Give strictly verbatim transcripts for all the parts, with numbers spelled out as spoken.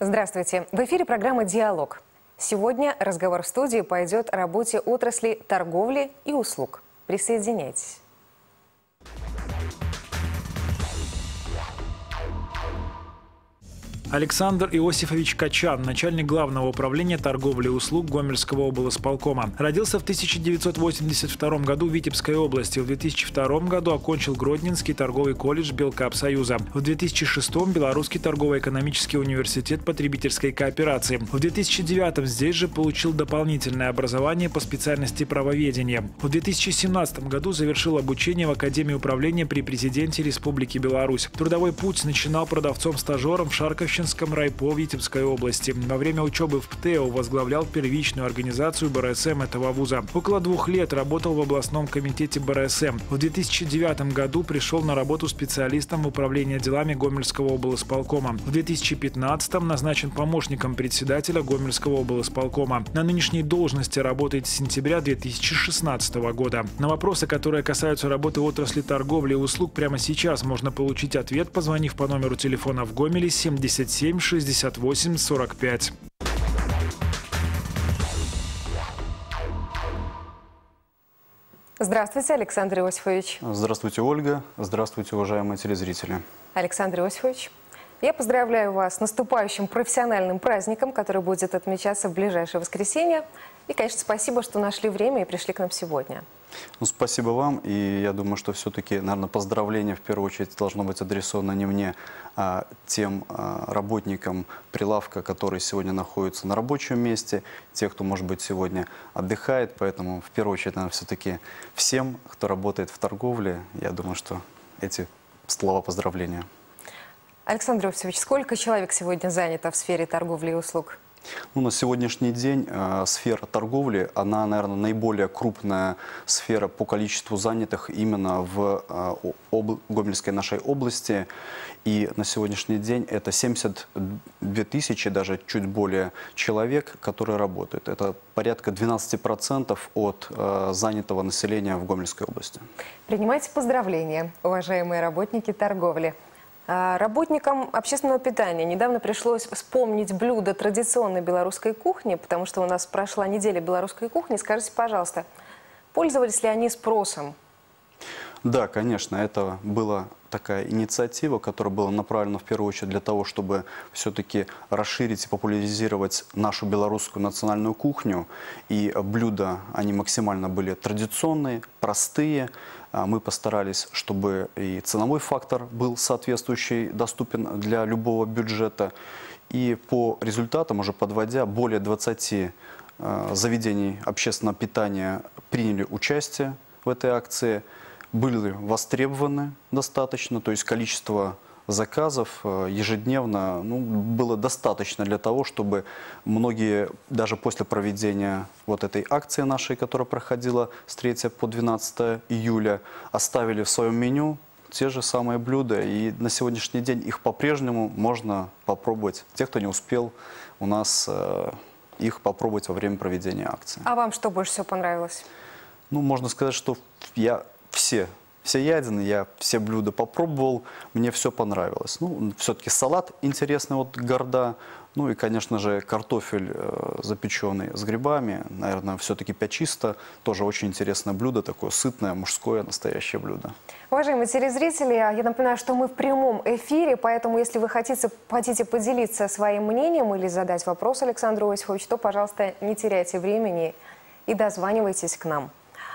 Здравствуйте. В эфире программа «Диалог». Сегодня разговор в студии пойдет о работе отрасли торговли и услуг. Присоединяйтесь. Александр Иосифович Качан, начальник Главного управления торговли и услуг Гомельского облсполкома. Родился в тысяча девятьсот восемьдесят втором году в Витебской области. В две тысячи втором году окончил Гродненский торговый колледж Белкапсоюза. В две тысячи шестом Белорусский торгово-экономический университет потребительской кооперации. В две тысячи девятом здесь же получил дополнительное образование по специальности правоведения. В две тысячи семнадцатом году завершил обучение в Академии управления при президенте Республики Беларусь. Трудовой путь начинал продавцом-стажером в Шарковщине райпо Витебской области. Во время учебы в ПТЭО возглавлял первичную организацию БРСМ этого вуза. Около двух лет работал в областном комитете БРСМ. В две тысячи девятом году пришел на работу специалистом в управлении делами Гомельского облсполкома. В две тысячи пятнадцатом назначен помощником председателя Гомельского облсполкома. На нынешней должности работает с сентября две тысячи шестнадцатого года. На вопросы, которые касаются работы отрасли торговли и услуг, прямо сейчас можно получить ответ, позвонив по номеру телефона в Гомеле семьдесят семь шестьдесят восемь сорок пять. Здравствуйте, Александр Иосифович. Здравствуйте, Ольга. Здравствуйте, уважаемые телезрители. Александр Иосифович, я поздравляю вас с наступающим профессиональным праздником, который будет отмечаться в ближайшее воскресенье. И, конечно, спасибо, что нашли время и пришли к нам сегодня. Ну, спасибо вам. И я думаю, что все-таки, наверное, поздравление в первую очередь должно быть адресовано не мне, а тем а, работникам прилавка, которые сегодня находятся на рабочем месте, те, кто, может быть, сегодня отдыхает. Поэтому, в первую очередь, наверное, все-таки всем, кто работает в торговле, я думаю, что эти слова поздравления. Александр Иосифович, сколько человек сегодня занято в сфере торговли и услуг? Ну, на сегодняшний день э, сфера торговли, она, наверное, наиболее крупная сфера по количеству занятых именно в э, об, Гомельской нашей области. И на сегодняшний день это семьдесят две тысячи, даже чуть более человек, которые работают. Это порядка двенадцати процентов от э, занятого населения в Гомельской области. Принимайте поздравления, уважаемые работники торговли. Работникам общественного питания недавно пришлось вспомнить блюда традиционной белорусской кухни, потому что у нас прошла неделя белорусской кухни. Скажите, пожалуйста, пользовались ли они спросом? Да, конечно, это была такая инициатива, которая была направлена в первую очередь для того, чтобы все-таки расширить и популяризировать нашу белорусскую национальную кухню. И блюда, они максимально были традиционные, простые. Мы постарались, чтобы и ценовой фактор был соответствующий, доступен для любого бюджета. И по результатам, уже подводя, более двадцати заведений общественного питания приняли участие в этой акции. Были востребованы достаточно, то есть количество заказов ежедневно ну, было достаточно для того, чтобы многие, даже после проведения вот этой акции нашей, которая проходила с третьего по двенадцатое июля, оставили в своем меню те же самые блюда. И на сегодняшний день их по-прежнему можно попробовать. Те, кто не успел у нас э, их попробовать во время проведения акции. А вам что больше всего понравилось? Ну, можно сказать, что я все... Все ядины, я все блюда попробовал, мне все понравилось. Ну, все-таки салат интересный, вот горда. Ну и, конечно же, картофель э, запеченный с грибами. Наверное, все-таки пячисто. Тоже очень интересное блюдо, такое сытное, мужское, настоящее блюдо. Уважаемые телезрители, я напоминаю, что мы в прямом эфире, поэтому если вы хотите, хотите поделиться своим мнением или задать вопрос Александру Иосифовичу, то, пожалуйста, не теряйте времени и дозванивайтесь к нам.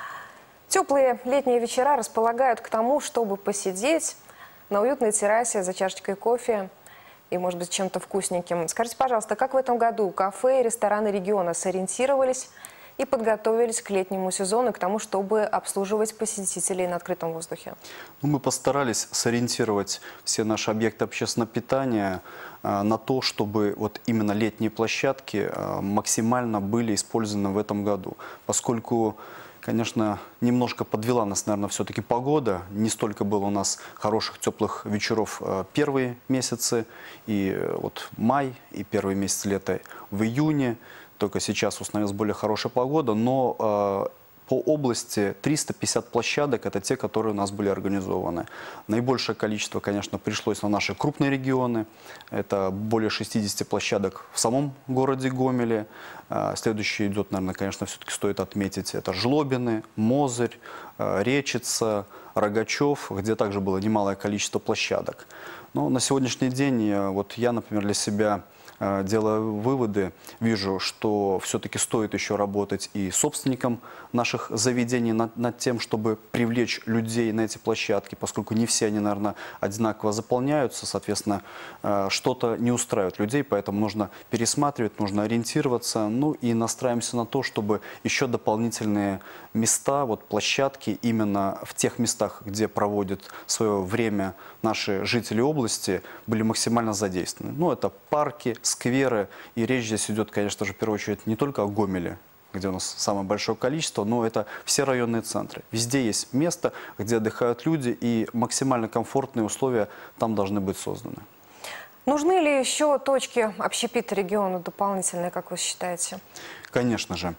Теплые летние вечера располагают к тому, чтобы посидеть на уютной террасе за чашечкой кофе и, может быть, чем-то вкусненьким. Скажите, пожалуйста, как в этом году кафе и рестораны региона сориентировались и подготовились к летнему сезону, к тому, чтобы обслуживать посетителей на открытом воздухе? Ну, мы постарались сориентировать все наши объекты общественного питания э, на то, чтобы вот именно летние площадки э, максимально были использованы в этом году, поскольку... Конечно, немножко подвела нас, наверное, все-таки погода. Не столько было у нас хороших теплых вечеров первые месяцы, и вот май, и первый месяц лета в июне. Только сейчас установилась более хорошая погода, но по области триста пятьдесят площадок, это те, которые у нас были организованы. Наибольшее количество, конечно, пришлось на наши крупные регионы. Это более шестидесяти площадок в самом городе Гомеле. Следующий идет, наверное, конечно, все-таки стоит отметить, это Жлобины, Мозырь, Речица, Рогачев, где также было немалое количество площадок. Но на сегодняшний день вот я, например, для себя делаю выводы, вижу, что все-таки стоит еще работать и собственникам наших заведений над, над тем, чтобы привлечь людей на эти площадки, поскольку не все они, наверное, одинаково заполняются, соответственно, что-то не устраивает людей, поэтому нужно пересматривать, нужно ориентироваться, ну и настраиваемся на то, чтобы еще дополнительные места, вот площадки именно в тех местах, где проводят свое время наши жители области, были максимально задействованы. Ну, это парки, скверы, и речь здесь идет, конечно же, в первую очередь не только о Гомеле, где у нас самое большое количество, но это все районные центры. Везде есть место, где отдыхают люди, и максимально комфортные условия там должны быть созданы. Нужны ли еще точки общепита региону дополнительные, как вы считаете? Конечно же.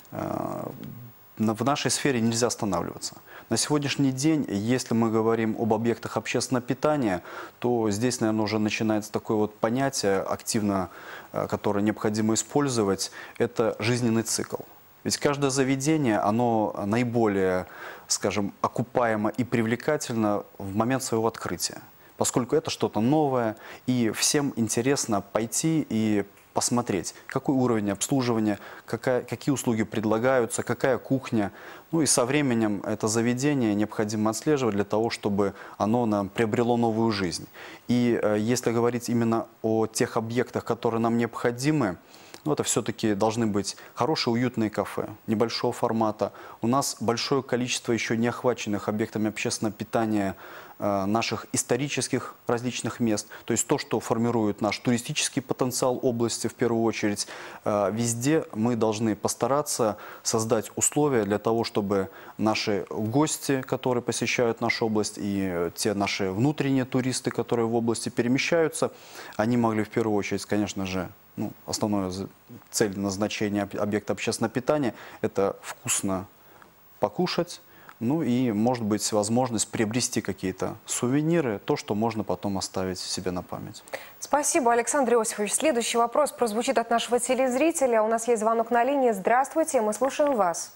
В нашей сфере нельзя останавливаться. На сегодняшний день, если мы говорим об объектах общественного питания, то здесь, наверное, уже начинается такое вот понятие активно, которое необходимо использовать, это жизненный цикл. Ведь каждое заведение, оно наиболее, скажем, окупаемо и привлекательно в момент своего открытия, поскольку это что-то новое, и всем интересно пойти и посмотреть, какой уровень обслуживания, какая, какие услуги предлагаются, какая кухня. Ну и со временем это заведение необходимо отслеживать для того, чтобы оно нам приобрело новую жизнь. И э, если говорить именно о тех объектах, которые нам необходимы, ну, это все-таки должны быть хорошие уютные кафе, небольшого формата. У нас большое количество еще не охваченных объектами общественного питания э, наших исторических различных мест. То есть то, что формирует наш туристический потенциал области в первую очередь. Э, везде мы должны постараться создать условия для того, чтобы наши гости, которые посещают нашу область, и те наши внутренние туристы, которые в области перемещаются, они могли в первую очередь, конечно же, Ну, основная цель назначения объекта общественного питания – это вкусно покушать, ну и, может быть, возможность приобрести какие-то сувениры, то, что можно потом оставить себе на память. Спасибо, Александр Иосифович. Следующий вопрос прозвучит от нашего телезрителя. У нас есть звонок на линии. Здравствуйте, мы слушаем вас.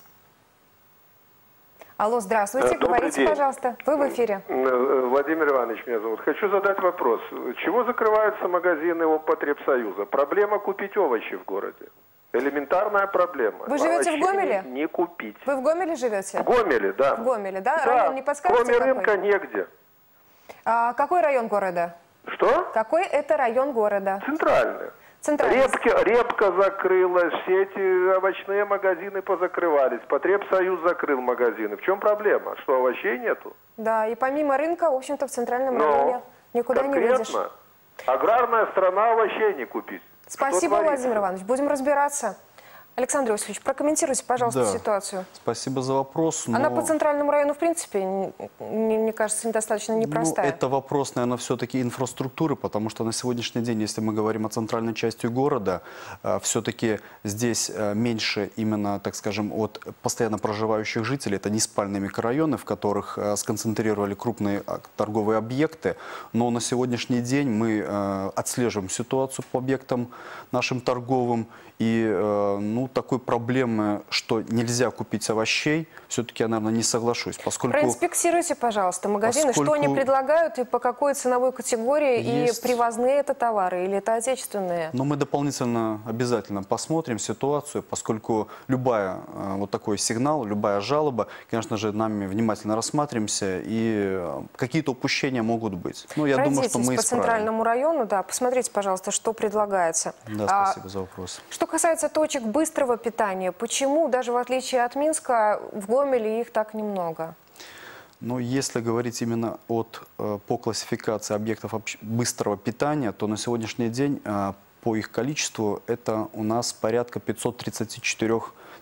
Алло, здравствуйте. Добрый Говорите, день. Пожалуйста. Вы в эфире. Владимир Иванович меня зовут. Хочу задать вопрос. Чего закрываются магазины Опотребсоюза? Проблема купить овощи в городе. Элементарная проблема. Вы живете Овощей в Гомеле? Не купить. Вы в Гомеле живете? В Гомеле, да. В Гомеле, да? Да. Район не подскажете, Кроме какой? рынка негде. А какой район города? Что? Какой это район города? Центральный. Центральный. Репка, репка закрылась, все эти овощные магазины позакрывались. Потребсоюз закрыл магазины. В чем проблема? Что, овощей нету? Да, и помимо рынка, в общем-то, в центральном Но районе никуда не выйдешь. конкретно аграрная страна, овощей не купить. Спасибо, Что Владимир творится? Иванович. Будем разбираться. Александр Иосифович, прокомментируйте, пожалуйста, Да. ситуацию. Спасибо за вопрос. Она но- по центральному району, в принципе, н- н- мне кажется, недостаточно непростая. Ну, это вопрос, наверное, все-таки инфраструктуры, потому что на сегодняшний день, если мы говорим о центральной части города, все-таки здесь э, меньше именно, так скажем, от постоянно проживающих жителей. Это не спальные микрорайоны, в которых э, сконцентрировали крупные а, торговые объекты. Но на сегодняшний день мы э, отслеживаем ситуацию по объектам нашим торговым. И э, ну, такой проблемы, что нельзя купить овощей, все-таки я, наверное, не соглашусь, поскольку... Проинспектируйте, пожалуйста, магазины, что они поскольку предлагают и по какой ценовой категории, есть- и привозные это товары или это отечественные? Но мы дополнительно обязательно посмотрим ситуацию, поскольку любая э, вот такой сигнал, любая жалоба, конечно же, нами внимательно рассматриваемся, и э, какие-то упущения могут быть. Ну, я думаю, что Пройдитесь мы по исправим. центральному району, да, посмотрите, пожалуйста, что предлагается. Да, А, спасибо за вопрос. Что касается точек быстрого питания, почему, даже в отличие от Минска, в Гомеле их так немного? Но если говорить именно от, э, по классификации объектов общ- быстрого питания, то на сегодняшний день э, по их количеству это у нас порядка пятьсот тридцать четыре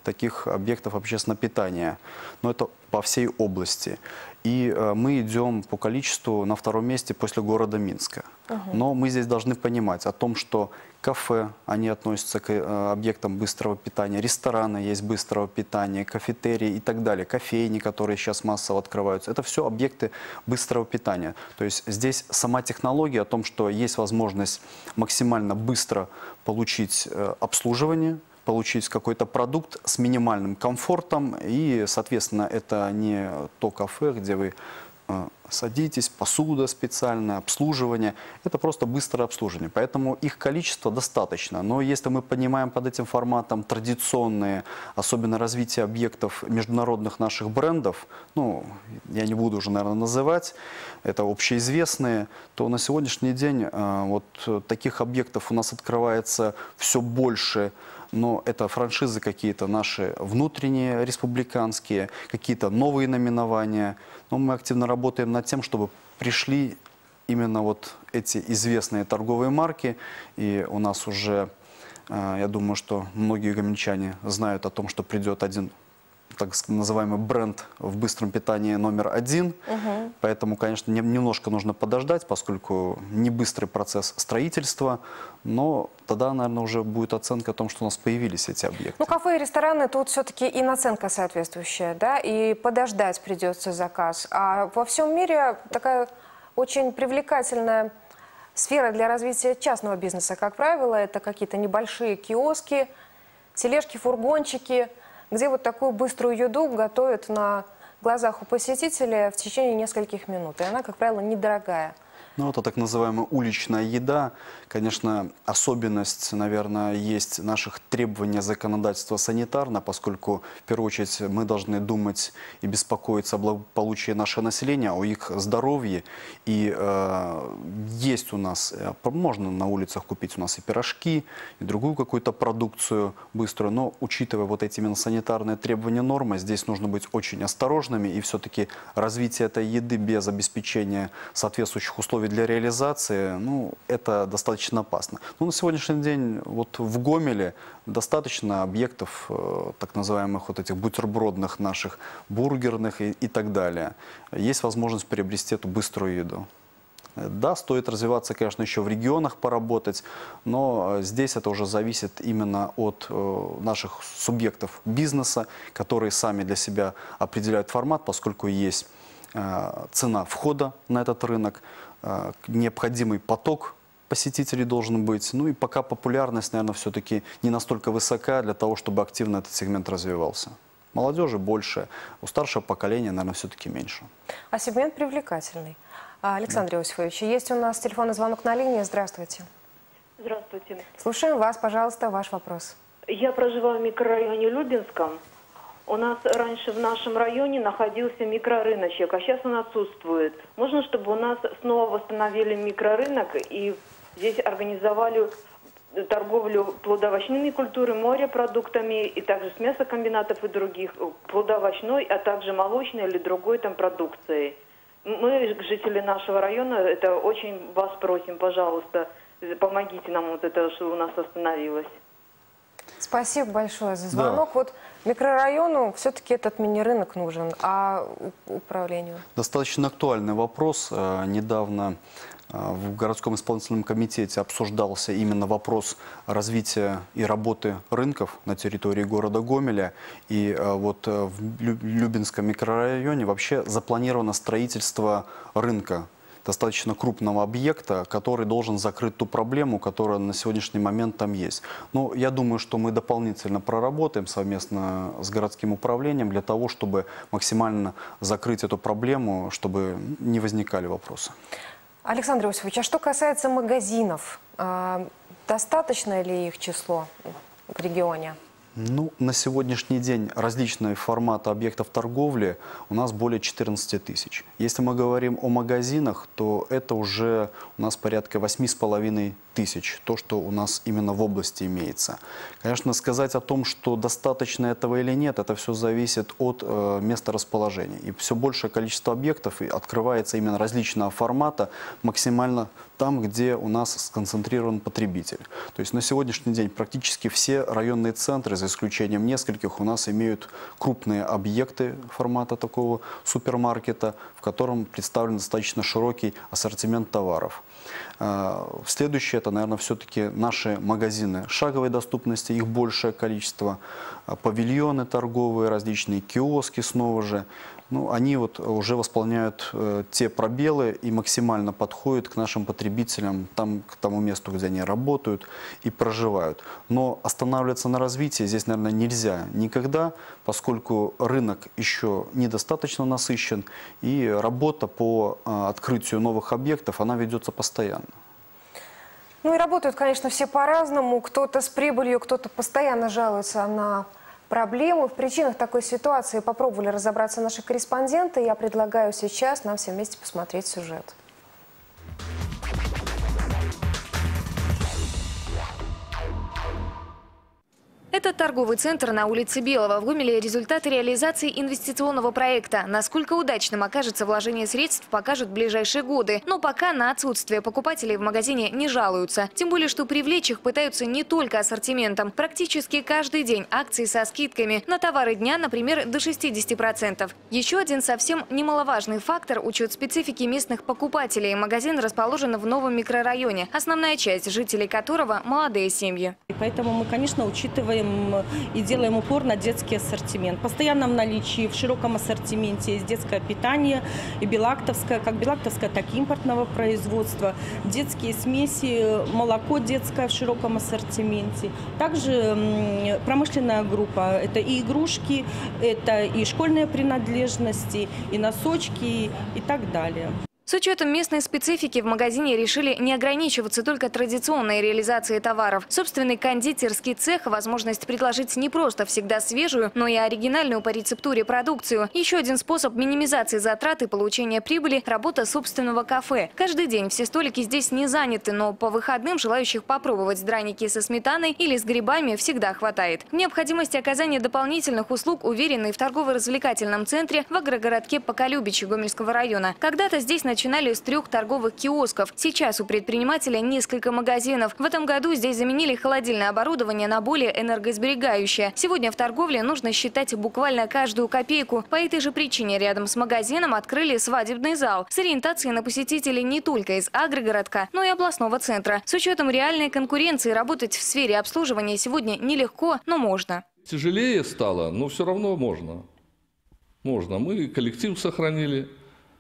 таких объектов общественного питания. Но это по всей области. И э, мы идем по количеству на втором месте после города Минска. Угу. Но мы здесь должны понимать о том, что кафе, они относятся к э, объектам быстрого питания, рестораны есть быстрого питания, кафетерии и так далее, кофейни, которые сейчас массово открываются. Это все объекты быстрого питания. То есть здесь сама технология о том, что есть возможность максимально быстро получить э, обслуживание, получить какой-то продукт с минимальным комфортом. И, соответственно, это не то кафе, где вы э, садитесь, посуда специальная, обслуживание. Это просто быстрое обслуживание. Поэтому их количество достаточно. Но если мы понимаем под этим форматом традиционные, особенно развитие объектов международных наших брендов, ну, я не буду уже, наверное, называть, это общеизвестные, то на сегодняшний день э, вот таких объектов у нас открывается все больше. Но это франшизы какие-то наши внутренние, республиканские, какие-то новые наименования. Но мы активно работаем над тем, чтобы пришли именно вот эти известные торговые марки. И у нас уже, я думаю, что многие гомельчане знают о том, что придет один так называемый бренд в быстром питании номер один. Угу. Поэтому, конечно, немножко нужно подождать, поскольку не быстрый процесс строительства, но тогда, наверное, уже будет оценка о том, что у нас появились эти объекты. Ну, кафе и рестораны, тут все-таки и наценка соответствующая, да, и подождать придется заказ. А во всем мире такая очень привлекательная сфера для развития частного бизнеса. Как правило, это какие-то небольшие киоски, тележки, фургончики, где вот такую быструю еду готовят на глазах у посетителя в течение нескольких минут. И она, как правило, недорогая. Ну, это так называемая уличная еда. Конечно, особенность, наверное, есть наших требований законодательства санитарно, поскольку, в первую очередь, мы должны думать и беспокоиться о благополучии нашего населения, о их здоровье. И э, есть у нас, можно на улицах купить у нас и пирожки, и другую какую-то продукцию быструю, но, учитывая вот эти именно санитарные требования, нормы, здесь нужно быть очень осторожными, и все-таки развитие этой еды без обеспечения соответствующих условий для реализации, ну, это достаточно опасно. Но на сегодняшний день вот в Гомеле достаточно объектов, э, так называемых вот этих бутербродных наших, бургерных и, и так далее. Есть возможность приобрести эту быструю еду. Да, стоит развиваться, конечно, еще в регионах поработать, но здесь это уже зависит именно от э, наших субъектов бизнеса, которые сами для себя определяют формат, поскольку есть э, цена входа на этот рынок, необходимый поток посетителей должен быть. Ну и пока популярность, наверное, все-таки не настолько высока для того, чтобы активно этот сегмент развивался. Молодежи больше, у старшего поколения, наверное, все-таки меньше. А сегмент привлекательный. Александр да. Иосифович, есть у нас телефонный звонок на линии. Здравствуйте. Здравствуйте. Слушаем вас, пожалуйста, ваш вопрос. Я проживаю в микрорайоне Любинском. У нас раньше в нашем районе находился микрорыночек, а сейчас он отсутствует. Можно, чтобы у нас снова восстановили микрорынок и здесь организовали торговлю плодоовощными культурами, морепродуктами и также с мясокомбинатов и других, плодоовощной, а также молочной или другой там продукцией. Мы, жители нашего района, это очень вас просим, пожалуйста, помогите нам вот это, что у нас остановилось. Спасибо большое за звонок. Да. Вот микрорайону все-таки этот мини-рынок нужен, а управлению? Достаточно актуальный вопрос. Недавно в городском исполнительном комитете обсуждался именно вопрос развития и работы рынков на территории города Гомеля. И вот в Любинском микрорайоне вообще запланировано строительство рынка, достаточно крупного объекта, который должен закрыть ту проблему, которая на сегодняшний момент там есть. Но я думаю, что мы дополнительно проработаем совместно с городским управлением для того, чтобы максимально закрыть эту проблему, чтобы не возникали вопросы. Александр Иосифович, а что касается магазинов, достаточно ли их число в регионе? Ну, на сегодняшний день различные форматы объектов торговли у нас более четырнадцати тысяч. Если мы говорим о магазинах, то это уже у нас порядка восьми с половиной тысяч, то, что у нас именно в области имеется. Конечно, сказать о том, что достаточно этого или нет, это все зависит от э, места расположения. И все большее количество объектов открывается именно различного формата, максимально там, где у нас сконцентрирован потребитель. То есть на сегодняшний день практически все районные центры, за исключением нескольких, у нас имеют крупные объекты формата такого супермаркета, в котором представлен достаточно широкий ассортимент товаров. Следующее, это, наверное, все-таки наши магазины шаговой доступности, их большее количество, павильоны торговые, различные киоски снова же. Ну, они вот уже восполняют э, те пробелы и максимально подходят к нашим потребителям, там, к тому месту, где они работают и проживают. Но останавливаться на развитии здесь, наверное, нельзя никогда, поскольку рынок еще недостаточно насыщен, и работа по э, открытию новых объектов, она ведется постоянно. Ну и работают, конечно, все по-разному. Кто-то с прибылью, кто-то постоянно жалуется на проблемы. В причинах такой ситуации попробовали разобраться наши корреспонденты. Я предлагаю сейчас нам всем вместе посмотреть сюжет. Это торговый центр на улице Белого. В Гомеле результаты реализации инвестиционного проекта. Насколько удачным окажется вложение средств, покажут ближайшие годы. Но пока на отсутствие покупателей в магазине не жалуются. Тем более, что привлечь их пытаются не только ассортиментом. Практически каждый день акции со скидками. На товары дня, например, до шестидесяти процентов. Еще один совсем немаловажный фактор – учет специфики местных покупателей. Магазин расположен в новом микрорайоне, основная часть жителей которого – молодые семьи. Поэтому мы, конечно, учитываем и делаем упор на детский ассортимент. В постоянном наличии в широком ассортименте есть детское питание и белактовское, как белактовское, так и импортного производства. Детские смеси, молоко детское в широком ассортименте. Также промышленная группа. Это и игрушки, это и школьные принадлежности, и носочки и так далее. С учетом местной специфики в магазине решили не ограничиваться только традиционной реализацией товаров. Собственный кондитерский цех – возможность предложить не просто всегда свежую, но и оригинальную по рецептуре продукцию. Еще один способ минимизации затрат и получения прибыли – работа собственного кафе. Каждый день все столики здесь не заняты, но по выходным желающих попробовать драники со сметаной или с грибами всегда хватает. В необходимости оказания дополнительных услуг уверены в торгово-развлекательном центре в агрогородке Поколюбичи Гомельского района. Когда-то здесь начали Начинали с трех торговых киосков. Сейчас у предпринимателя несколько магазинов. В этом году здесь заменили холодильное оборудование на более энергосберегающее. Сегодня в торговле нужно считать буквально каждую копейку. По этой же причине рядом с магазином открыли свадебный зал с ориентацией на посетителей не только из агрогородка, но и областного центра. С учетом реальной конкуренции работать в сфере обслуживания сегодня нелегко, но можно. Тяжелее стало, но все равно можно. Можно. Мы коллектив сохранили.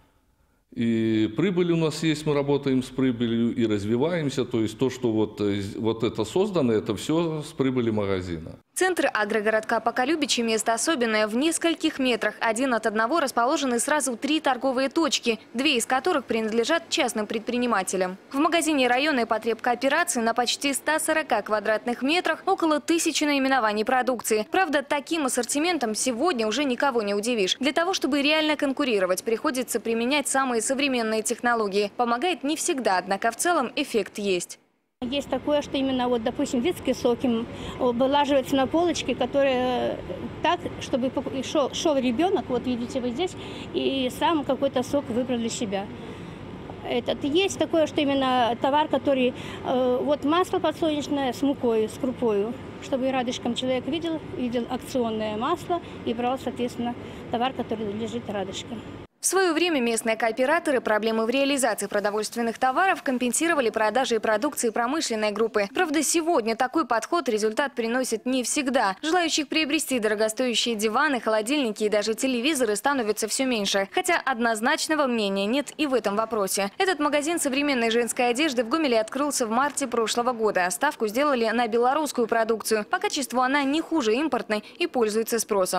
И прибыль у нас есть, мы работаем с прибылью и развиваемся. То есть то, что вот, вот это создано, это все с прибыли магазина. Центр агрогородка Поколюбичи – место особенное. В нескольких метрах один от одного расположены сразу три торговые точки, две из которых принадлежат частным предпринимателям. В магазине районной потребкооперации на почти ста сорока квадратных метрах около тысячи наименований продукции. Правда, таким ассортиментом сегодня уже никого не удивишь. Для того, чтобы реально конкурировать, приходится применять самые современные технологии. Помогает не всегда, однако в целом эффект есть. Есть такое, что именно, вот, допустим, детские соки вылаживаются на полочке, которые так, чтобы шел, шел ребенок, вот видите вы здесь, и сам какой-то сок выбрал для себя. Этот, есть такое, что именно товар, который, э, вот масло подсолнечное с мукой, с крупой, чтобы рядышком человек видел, видел акционное масло и брал, соответственно, товар, который лежит рядышком. В свое время местные кооператоры проблемы в реализации продовольственных товаров компенсировали продажей продукции промышленной группы. Правда, сегодня такой подход результат приносит не всегда. Желающих приобрести дорогостоящие диваны, холодильники и даже телевизоры становится все меньше. Хотя однозначного мнения нет и в этом вопросе. Этот магазин современной женской одежды в Гомеле открылся в марте прошлого года. Ставку сделали на белорусскую продукцию. По качеству она не хуже импортной и пользуется спросом.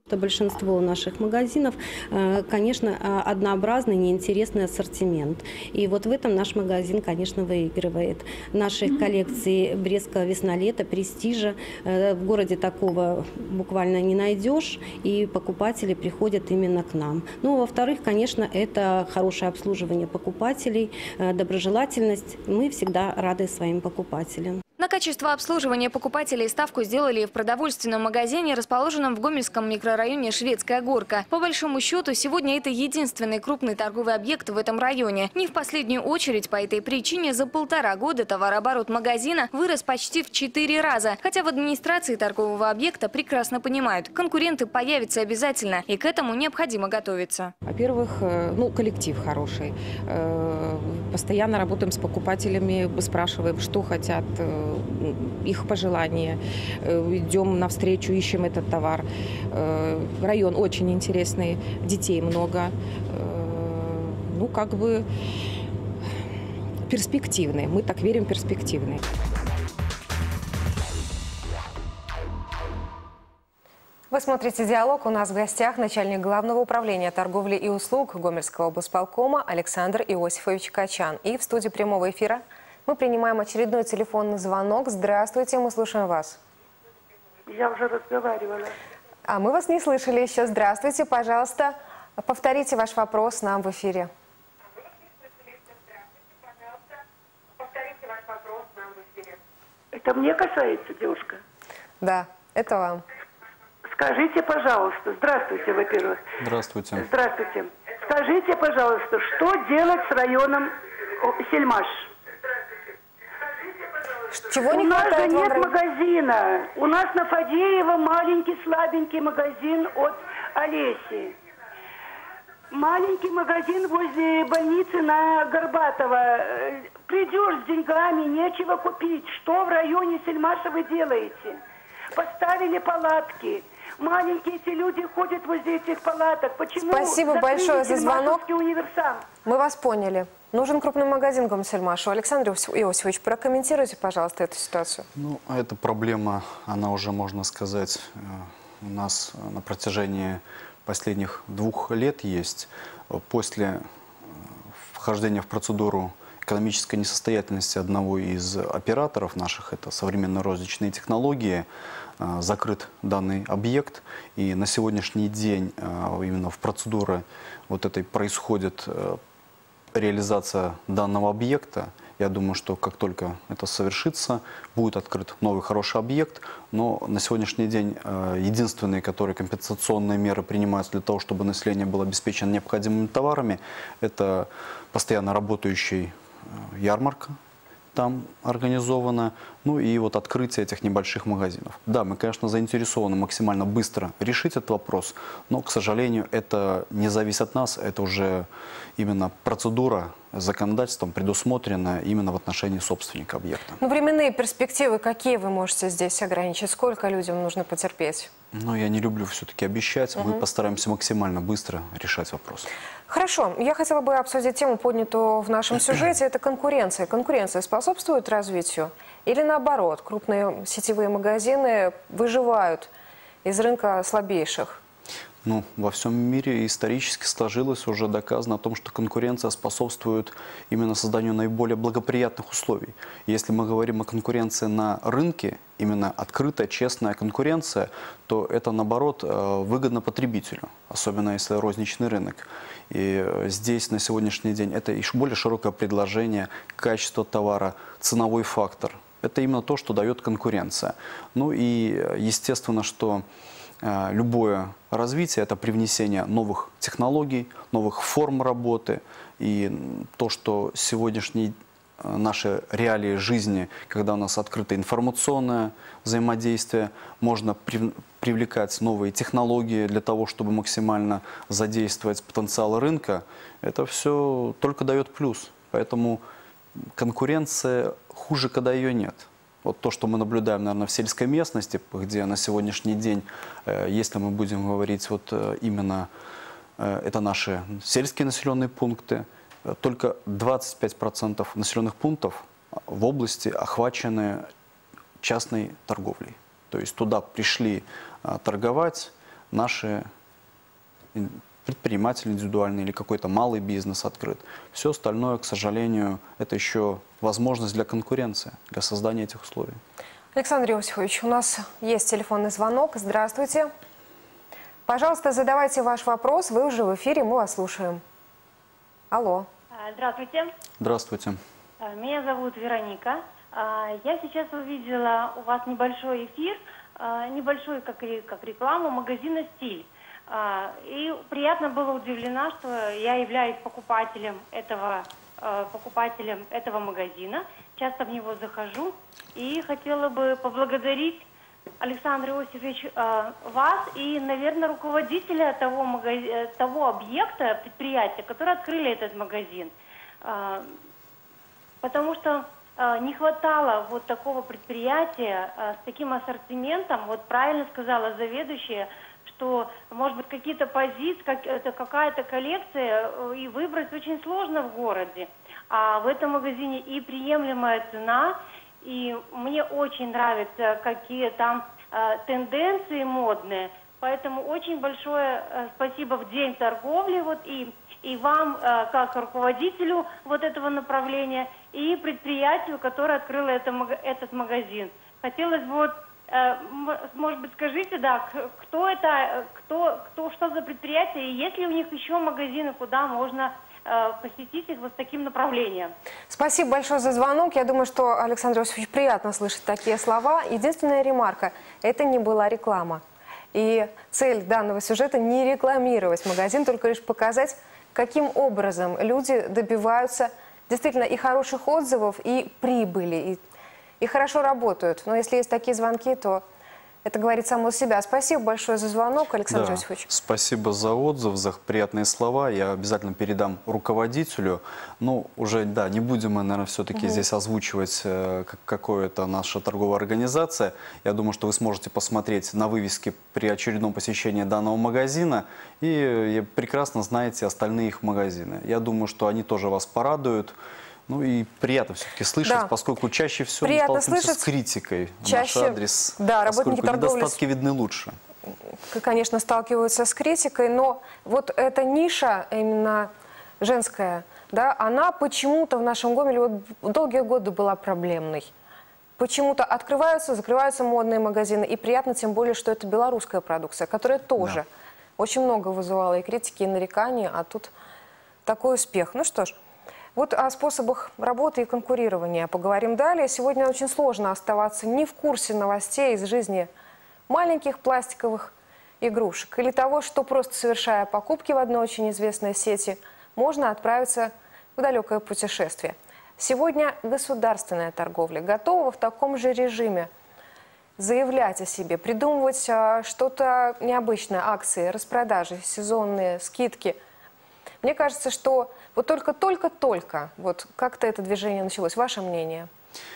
Большинство наших магазинов, конечно, однообразный, неинтересный ассортимент. И вот в этом наш магазин, конечно, выигрывает. Наши коллекции Брестского весна-лето, Престижа в городе такого буквально не найдешь, и покупатели приходят именно к нам. Ну, во-вторых, конечно, это хорошее обслуживание покупателей, доброжелательность. Мы всегда рады своим покупателям. На качество обслуживания покупателей ставку сделали и в продовольственном магазине, расположенном в Гомельском микрорайоне Шведская Горка. По большому счету, сегодня это единственный крупный торговый объект в этом районе. Не в последнюю очередь по этой причине за полтора года товарооборот магазина вырос почти в четыре раза. Хотя в администрации торгового объекта прекрасно понимают, конкуренты появятся обязательно, и к этому необходимо готовиться. Во-первых, ну, коллектив хороший. Постоянно работаем с покупателями, спрашиваем, что хотят, их пожелания, идем навстречу, ищем этот товар. Район очень интересный, детей много, ну как бы перспективный, мы так верим, перспективный. Вы смотрите «Диалог». У нас в гостях начальник Главного управления торговли и услуг Гомельского облсполкома Александр Иосифович Качан. И в студии прямого эфира мы принимаем очередной телефонный звонок. Здравствуйте, мы слушаем вас. Я уже разговаривала. А мы вас не слышали еще. Здравствуйте, пожалуйста, повторите ваш вопрос нам в эфире. Это мне касается, девушка? Да, это вам. Скажите, пожалуйста, здравствуйте, во-первых. Здравствуйте. Здравствуйте. Скажите, пожалуйста, что делать с районом Сельмаш? Чего не У нас же нет вам... магазина. У нас на Фадеева маленький слабенький магазин от Олеси. Маленький магазин возле больницы на Горбатова. Придешь с деньгами, нечего купить. Что в районе Сельмаша вы делаете? Поставили палатки. Маленькие эти люди ходят возле этих палаток. Почему? Спасибо большое за звонок. Универсам? Мы вас поняли. Нужен крупный магазин Гомельсельмашу. Александр Иосифович, прокомментируйте, пожалуйста, эту ситуацию. Ну, эта проблема, она уже, можно сказать, у нас на протяжении последних двух лет есть. После вхождения в процедуру экономической несостоятельности одного из операторов наших, это современные розничные технологии, закрыт данный объект. И на сегодняшний день именно в процедуре вот этой происходит реализация данного объекта. Я думаю, что как только это совершится, будет открыт новый хороший объект. Но на сегодняшний день единственные, которые компенсационные меры принимаются для того, чтобы население было обеспечено необходимыми товарами, это постоянно работающий ярмарка там организована, ну и вот открытие этих небольших магазинов. Да, мы, конечно, заинтересованы максимально быстро решить этот вопрос, но, к сожалению, это не зависит от нас, это уже именно процедура законодательством предусмотрена именно в отношении собственника объекта. Ну, временные перспективы какие вы можете здесь ограничить? Сколько людям нужно потерпеть? Ну, я не люблю все-таки обещать, Угу. мы постараемся максимально быстро решать вопрос. Хорошо. Я хотела бы обсудить тему, поднятую в нашем сюжете. Это конкуренция. Конкуренция способствует развитию? Или наоборот, крупные сетевые магазины выживают из рынка слабейших? Ну, во всем мире исторически сложилось, уже доказано о том, что конкуренция способствует именно созданию наиболее благоприятных условий. Если мы говорим о конкуренции на рынке, именно открытая, честная конкуренция, то это, наоборот, выгодно потребителю, особенно если розничный рынок. И здесь на сегодняшний день это еще более широкое предложение, качество товара, ценовой фактор. Это именно то, что дает конкуренция. Ну и естественно, что любое развитие – это привнесение новых технологий, новых форм работы. И то, что сегодняшние наши реалии жизни, когда у нас открыто информационное взаимодействие, можно привлекать новые технологии для того, чтобы максимально задействовать потенциал рынка, это все только дает плюс. Поэтому конкуренция хуже, когда ее нет. Вот то, что мы наблюдаем, наверное, в сельской местности, где на сегодняшний день, если мы будем говорить вот именно, это наши сельские населенные пункты, только двадцать пять процентов населенных пунктов в области охвачены частной торговлей. То есть туда пришли торговать наши предприниматели индивидуальные или какой-то малый бизнес открыт. Все остальное, к сожалению, это еще возможность для конкуренции, для создания этих условий. Александр Иосифович, у нас есть телефонный звонок. Здравствуйте. Пожалуйста, задавайте ваш вопрос. Вы уже в эфире, мы вас слушаем. Алло. Здравствуйте. Здравствуйте. Меня зовут Вероника. Я сейчас увидела у вас небольшой эфир, небольшой, как, как реклама, магазина «Стиль». И приятно было удивлена, что я являюсь покупателем этого, покупателем этого магазина. Часто в него захожу. И хотела бы поблагодарить, Александр Иосифович, вас и, наверное, руководителя того, магазина, того объекта, предприятия, которые открыли этот магазин. Потому что не хватало вот такого предприятия с таким ассортиментом. Вот правильно сказала заведующая, что, может быть, какие-то позиции, как, это какая-то коллекция, и выбрать очень сложно в городе. А в этом магазине и приемлемая цена, и мне очень нравятся, какие там э, тенденции модные. Поэтому очень большое э, спасибо в День торговли, вот, и, и вам, э, как руководителю вот этого направления, и предприятию, которое открыло это, этот магазин. Хотелось бы вот, может быть, скажите, да, кто это, кто, кто, что за предприятие, и есть ли у них еще магазины, куда можно э, посетить их вот с таким направлением? Спасибо большое за звонок. Я думаю, что, Александр Иосифович, приятно слышать такие слова. Единственная ремарка – это не была реклама. И цель данного сюжета – не рекламировать магазин, только лишь показать, каким образом люди добиваются действительно и хороших отзывов, и прибыли, и И хорошо работают. Но если есть такие звонки, то это говорит само за себя. Спасибо большое за звонок, Александр Да, Иосифович. Спасибо за отзыв, за приятные слова. Я обязательно передам руководителю. Ну, уже, да, не будем мы, наверное, все-таки угу. здесь озвучивать, э, какое это наша торговая организация. Я думаю, что вы сможете посмотреть на вывески при очередном посещении данного магазина. И э, прекрасно знаете остальные их магазины. Я думаю, что они тоже вас порадуют. Ну и приятно все-таки слышать, да. поскольку чаще всего приятно мы сталкиваемся слышать. с критикой Чаще, в наш адрес, да, поскольку торговли, недостатки видны лучше. Конечно, сталкиваются с критикой, но вот эта ниша именно женская, да, она почему-то в нашем Гомеле вот долгие годы была проблемной. Почему-то открываются, закрываются модные магазины, и приятно тем более, что это белорусская продукция, которая тоже да. очень много вызывала и критики, и нареканий, а тут такой успех. Ну что ж. Вот о способах работы и конкурирования поговорим далее. Сегодня очень сложно оставаться не в курсе новостей из жизни маленьких пластиковых игрушек или того, что просто совершая покупки в одной очень известной сети, можно отправиться в далекое путешествие. Сегодня государственная торговля готова в таком же режиме заявлять о себе, придумывать что-то необычное, акции, распродажи, сезонные, скидки. Мне кажется, что вот только-только-только вот как-то это движение началось. Ваше мнение?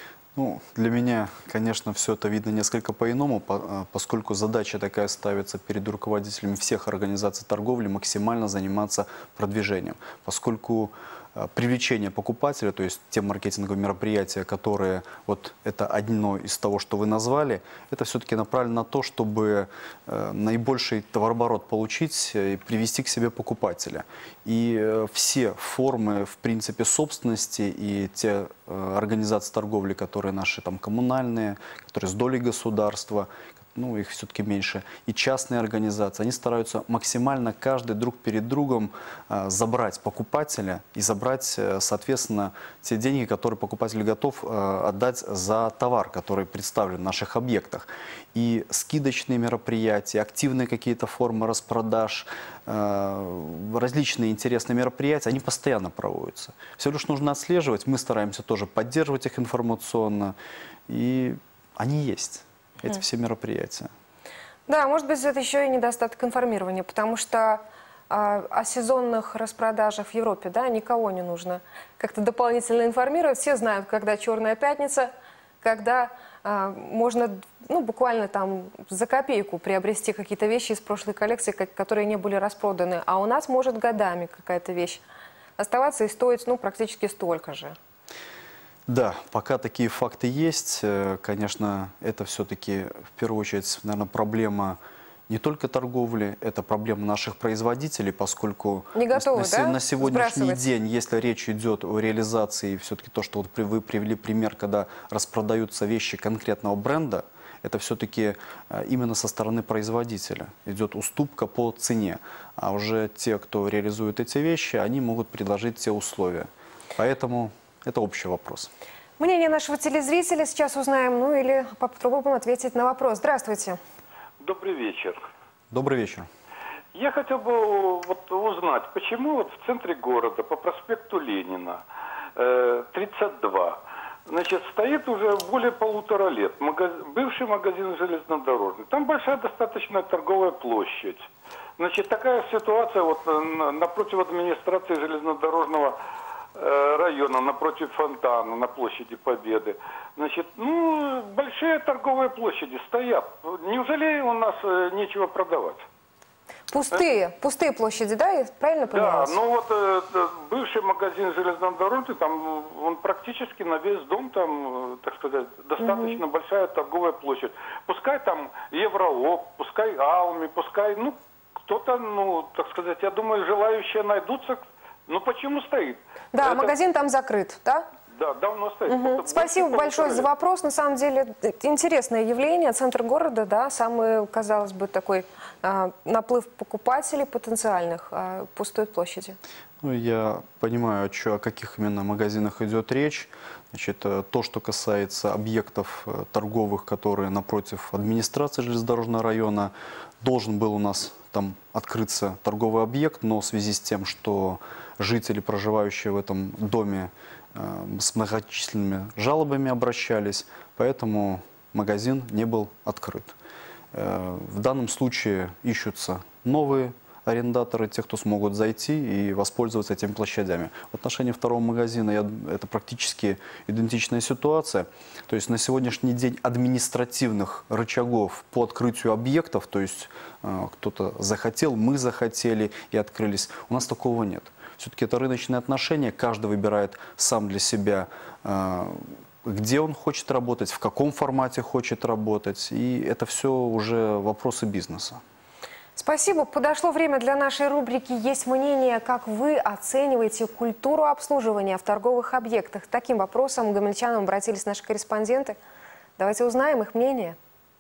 Ну, для меня, конечно, все это видно несколько по-иному, поскольку задача такая ставится перед руководителями всех организаций торговли максимально заниматься продвижением. Поскольку привлечение покупателя, то есть те маркетинговые мероприятия, которые, вот это одно из того, что вы назвали, это все-таки направлено на то, чтобы э, наибольший товарооборот получить и привести к себе покупателя. И э, все формы, в принципе, собственности и те э, организации торговли, которые наши там коммунальные, которые с долей государства, ну, их все-таки меньше, и частные организации, они стараются максимально каждый друг перед другом э, забрать покупателя и забрать, э, соответственно, те деньги, которые покупатель готов э, отдать за товар, который представлен в наших объектах. И скидочные мероприятия, активные какие-то формы распродаж, э, различные интересные мероприятия, они постоянно проводятся. Все лишь нужно отслеживать, мы стараемся тоже поддерживать их информационно, и они есть. Эти все мероприятия. Да, может быть, это еще и недостаток информирования, потому что э, о сезонных распродажах в Европе, да, никого не нужно как-то дополнительно информировать. Все знают, когда Черная пятница, когда э, можно, ну, буквально там за копейку приобрести какие-то вещи из прошлой коллекции, которые не были распроданы. А у нас может годами какая-то вещь оставаться и стоить, ну, практически столько же. Да, пока такие факты есть, конечно, это все-таки в первую очередь, наверное, проблема не только торговли, это проблема наших производителей, поскольку не готовы, на, да? на сегодняшний день, если речь идет о реализации, все-таки то, что вот вы привели пример, когда распродаются вещи конкретного бренда, это все-таки именно со стороны производителя. Идет уступка по цене. А уже те, кто реализует эти вещи, они могут предложить те условия. Поэтому это общий вопрос. Мнение нашего телезрителя сейчас узнаем, ну или попробуем ответить на вопрос. Здравствуйте. Добрый вечер. Добрый вечер. Я хотел бы вот узнать, почему вот в центре города по проспекту Ленина э, тридцать два, значит, стоит уже более полутора лет магаз... бывший магазин железнодорожный. Там большая достаточно торговая площадь. Значит, такая ситуация вот напротив администрации железнодорожного района, напротив фонтана, на площади Победы. Значит, ну, большие торговые площади стоят. Неужели у нас нечего продавать? Пустые, а? пустые площади, да? Я правильно поняла? Да, ну вот э, бывший магазин железнодорожный, там он практически на весь дом, там, так сказать, достаточно угу. большая торговая площадь. Пускай там Евроок, пускай Алми, пускай, ну, кто-то, ну, так сказать, я думаю, желающие найдутся. Ну почему стоит? Да, Это... магазин там закрыт, да? Да, давно стоит. Угу. Спасибо большое за вопрос. На самом деле интересное явление. Центр города, да, самый, казалось бы, такой а, наплыв покупателей потенциальных, а, пустой площади. Ну, я понимаю, что, о каких именно магазинах идет речь. Значит, то, что касается объектов торговых, которые напротив администрации железнодорожного района, должен был у нас там открыться торговый объект, но в связи с тем, что жители, проживающие в этом доме, э, с многочисленными жалобами обращались, поэтому магазин не был открыт. Э, в данном случае ищутся новые арендаторы, те, кто смогут зайти и воспользоваться этими площадями. В отношении второго магазина я, это практически идентичная ситуация. То есть на сегодняшний день административных рычагов по открытию объектов, то есть э, кто-то захотел, мы захотели и открылись, у нас такого нет. Все-таки это рыночные отношения, каждый выбирает сам для себя, э, где он хочет работать, в каком формате хочет работать, и это все уже вопросы бизнеса. Спасибо. Подошло время для нашей рубрики «Есть мнение». Как вы оцениваете культуру обслуживания в торговых объектах? Таким вопросом к гомельчанам обратились наши корреспонденты. Давайте узнаем их мнение.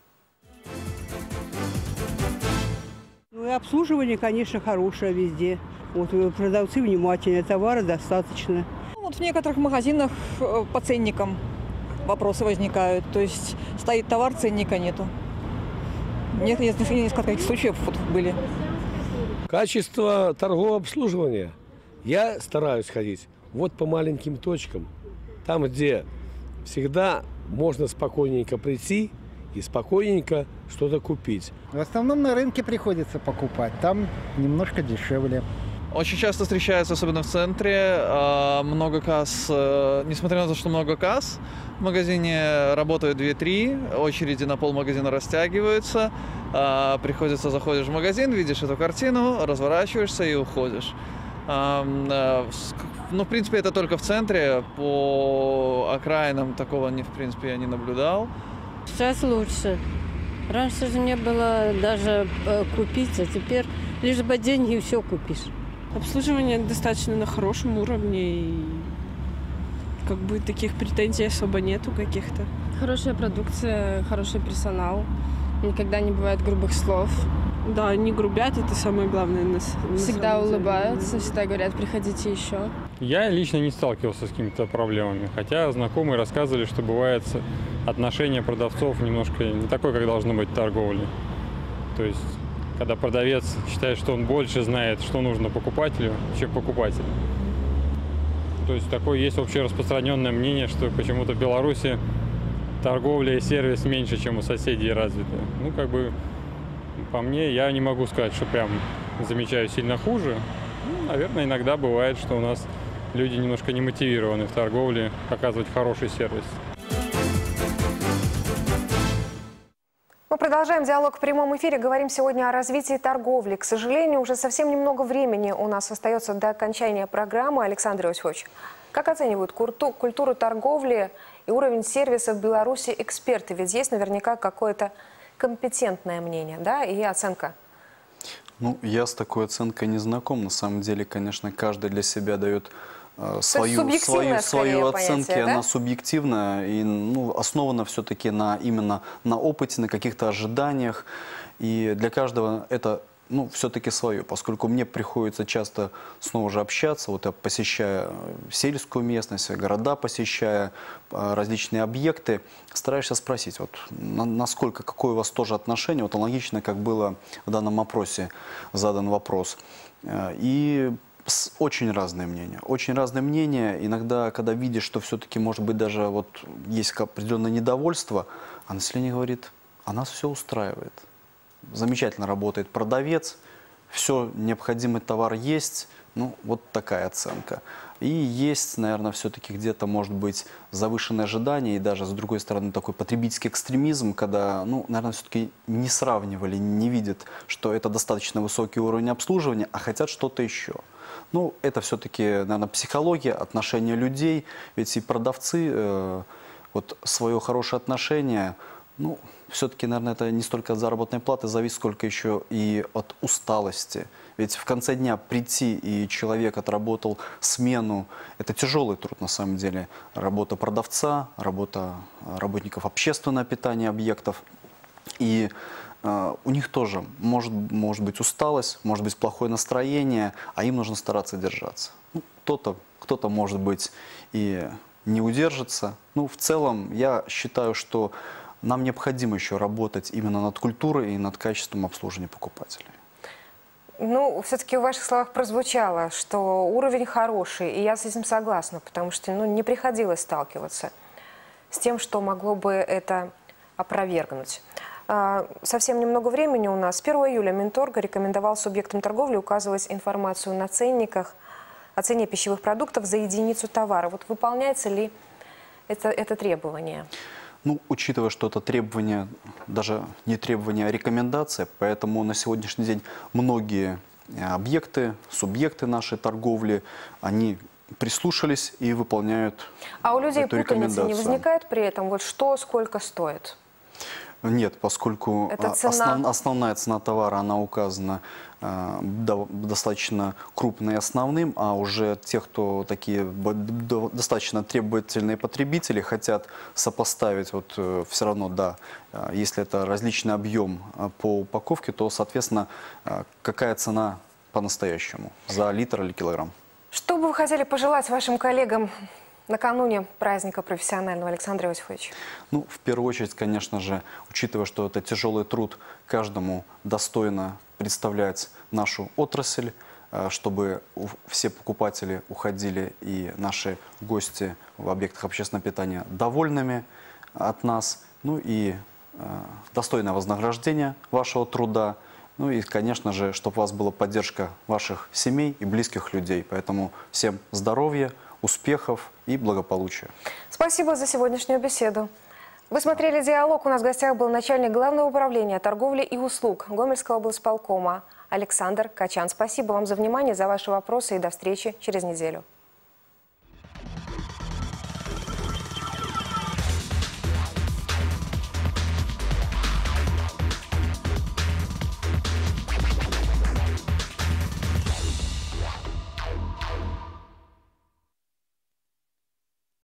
Ну и обслуживание, конечно, хорошее везде. Вот продавцы внимательные, товара достаточно. Вот в некоторых магазинах по ценникам вопросы возникают. То есть стоит товар, ценника нету. Нет, несколько таких случаев вот были. Качество торгового обслуживания. Я стараюсь ходить вот по маленьким точкам. Там, где всегда можно спокойненько прийти и спокойненько что-то купить. В основном на рынке приходится покупать. Там немножко дешевле. Очень часто встречается, особенно в центре, много касс. Несмотря на то, что много касс, в магазине работают две-три, очереди на полмагазина растягиваются. Приходится, заходишь в магазин, видишь эту картину, разворачиваешься и уходишь. Ну, в принципе, это только в центре. По окраинам такого, в принципе, я не наблюдал. Сейчас лучше. Раньше же не было даже купить, а теперь лишь бы деньги и все купишь. Обслуживание достаточно на хорошем уровне, и как бы таких претензий особо нету каких-то. Хорошая продукция, хороший персонал, никогда не бывает грубых слов. Да, не грубят, это самое главное. На, всегда на улыбаются, всегда говорят, приходите еще. Я лично не сталкивался с какими-то проблемами, хотя знакомые рассказывали, что бывает отношение продавцов немножко не такое, как должно быть в торговле. То есть когда продавец считает, что он больше знает, что нужно покупателю, чем покупатель. То есть такое есть вообще распространенное мнение, что почему-то в Беларуси торговля и сервис меньше, чем у соседей развиты. Ну, как бы, по мне, я не могу сказать, что прям замечаю сильно хуже. Ну, наверное, иногда бывает, что у нас люди немножко не мотивированы в торговле оказывать хороший сервис. Мы продолжаем диалог в прямом эфире. Говорим сегодня о развитии торговли. К сожалению, уже совсем немного времени у нас остается до окончания программы. Александр Иосифович, как оценивают культуру торговли и уровень сервиса в Беларуси эксперты? Ведь есть наверняка какое-то компетентное мнение, да, и оценка? Ну, я с такой оценкой не знаком. На самом деле, конечно, каждый для себя дает э, свою, свою, свою оценку. Да? Она субъективная и ну, основана все-таки на, именно на опыте, на каких-то ожиданиях. И для каждого это ну, все-таки свое, поскольку мне приходится часто снова же общаться, вот я посещая сельскую местность, города посещая, различные объекты, стараешься спросить, вот на, насколько, какое у вас тоже отношение, вот аналогично, как было в данном опросе задан вопрос. И очень разные мнения, очень разные мнения. Иногда, когда видишь, что все-таки, может быть, даже вот есть определенное недовольство, а население говорит, а нас все устраивает. Замечательно работает продавец, все, необходимый товар есть, ну, вот такая оценка. И есть, наверное, все-таки где-то, может быть, завышенное ожидание и даже, с другой стороны, такой потребительский экстремизм, когда, ну, наверное, все-таки не сравнивали, не видят, что это достаточно высокий уровень обслуживания, а хотят что-то еще. Ну, это все-таки, наверное, психология, отношения людей, ведь и продавцы, э, вот свое хорошее отношение, ну, все-таки, наверное, это не столько от заработной платы зависит, сколько еще и от усталости. Ведь в конце дня прийти, и человек отработал смену, это тяжелый труд на самом деле. Работа продавца, работа работников общественного питания объектов. И э, у них тоже может, может быть усталость, может быть плохое настроение, а им нужно стараться держаться. Ну, кто-то, кто-то, может быть, и не удержится. Ну, в целом, я считаю, что нам необходимо еще работать именно над культурой и над качеством обслуживания покупателей. Ну, все-таки в ваших словах прозвучало, что уровень хороший, и я с этим согласна, потому что ну, не приходилось сталкиваться с тем, что могло бы это опровергнуть. Совсем немного времени у нас. С первого июля Минторг рекомендовал субъектам торговли указывать информацию на ценниках о цене пищевых продуктов за единицу товара. Вот выполняется ли это, это требование? Ну, учитывая, что это требование, даже не требование, а рекомендация, поэтому на сегодняшний день многие объекты, субъекты нашей торговли, они прислушались и выполняют А у людей эту путаница не рекомендацию. возникает при этом, вот что, сколько стоит? Нет, поскольку цена... основ, основная цена товара, она указана э, до, достаточно крупной и основным, а уже те, кто такие достаточно требовательные потребители, хотят сопоставить, вот э, все равно, да, э, если это различный объем э, по упаковке, то, соответственно, э, какая цена по-настоящему за литр или килограмм. Что бы вы хотели пожелать вашим коллегам накануне праздника профессионального, Александр Иосифович? Ну, в первую очередь, конечно же, учитывая, что это тяжелый труд, каждому достойно представлять нашу отрасль, чтобы все покупатели уходили и наши гости в объектах общественного питания довольными от нас. Ну и достойное вознаграждение вашего труда. Ну и, конечно же, чтобы у вас была поддержка ваших семей и близких людей. Поэтому всем здоровья, успехов и благополучия. Спасибо за сегодняшнюю беседу. Вы смотрели «Диалог». У нас в гостях был начальник Главного управления торговли и услуг Гомельского облсполкома Александр Качан. Спасибо вам за внимание, за ваши вопросы и до встречи через неделю.